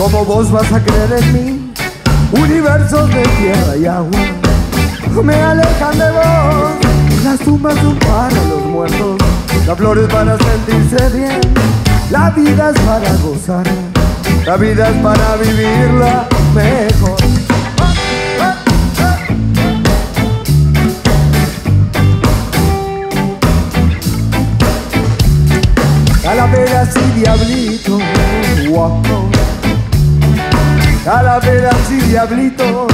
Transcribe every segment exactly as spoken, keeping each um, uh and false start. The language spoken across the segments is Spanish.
¿Cómo vos vas a creer en mí? Universos de tierra y agua me alejan de vos. Las tumbas son para los muertos, la flor es para sentirse bien. La vida es para gozarla, la vida es para vivirla mejor. Calaveras y diablitos, guapo. Calaveras y diablitos,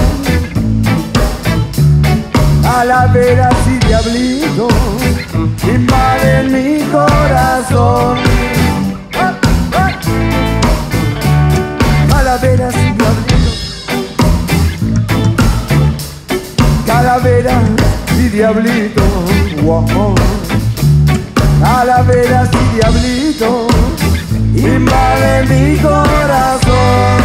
calaveras y diablitos invaden mi corazón. Calaveras y diablitos, calaveras y diablitos, wow. Calaveras y diablitos invaden mi corazón.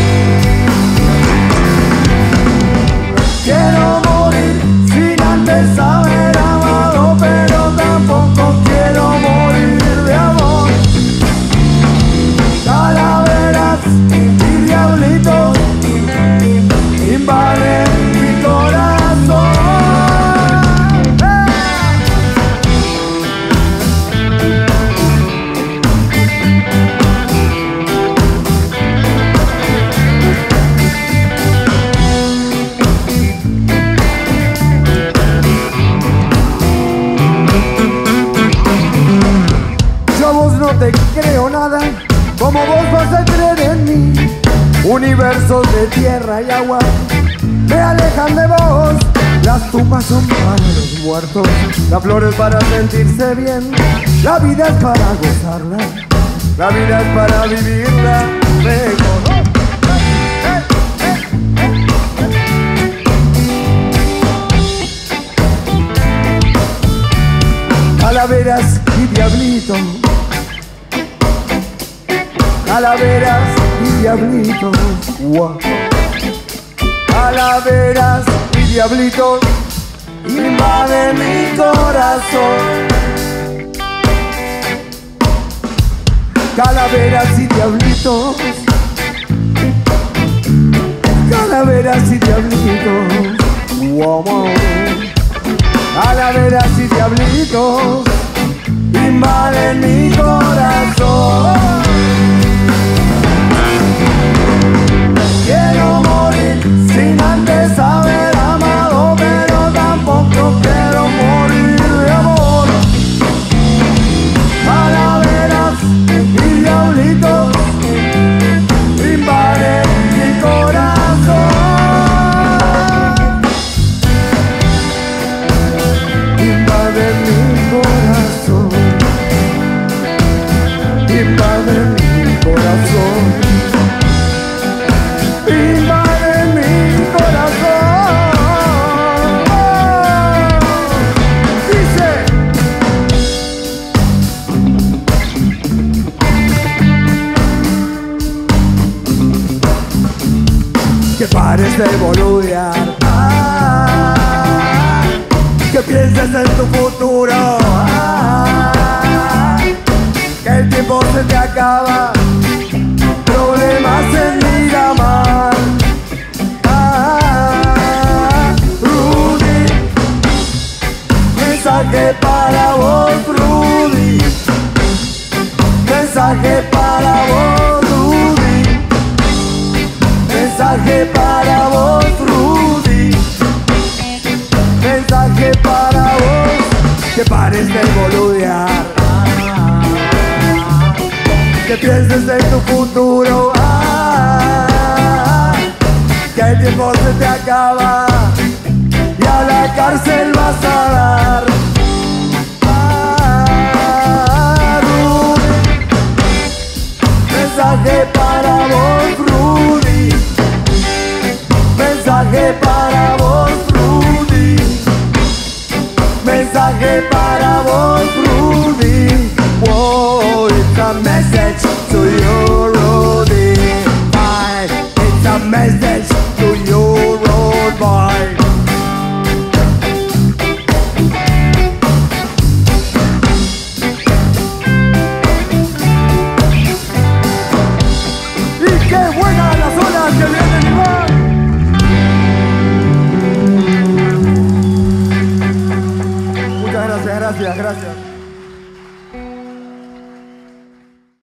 Quiero morir sin antes haber amado, pero tampoco quiero morir de amor. Calaveras y diablitos invaden mi corazón. No te creo nada, ¿cómo vos vas a creer en mí? Universos de tierra y agua me alejan de vos. Las tumbas son para los muertos, la flor es para sentirse bien. La vida es para gozarla, la vida es para vivirla mejor. Calaveras y diablitos, calaveras y diablitos, wow. Calaveras y diablitos invaden mi corazón. Calaveras y diablitos, calaveras y diablitos, wow. Calaveras y diablitos invaden mi corazón. Quiero morir sin antes haber amado, pero tampoco quiero morir de amor. Calaveras y diablitos invaden mi corazón. Invaden mi corazón. Invaden mi corazón. Invade mi corazón. Dice: que pares de boludear, ah, que pienses en tu futuro, ah, que el tiempo se te acaba, problemas en Miramar. Ah, Rudy, mensaje para vos, Rudy. Mensaje para vos, Rudy. Mensaje para vos, Rudy. Mensaje para vos, que pares de boludear, que pienses en tu futuro, ah, que el tiempo se te acaba y a la cárcel vas a dar. Ah, Rudy, mensaje para vos, Rudy. Mensaje para vos, Rudy. Mensaje para vos, Rudy. Whoa, it's a message to you, Rudy. Bye. It's a message to you, road boy. gracias, gracias, gracias.